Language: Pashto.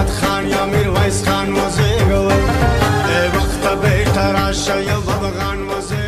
محمد خان یا میرویس خان موزیک ای وقت بیتر یا بابا خان موزیک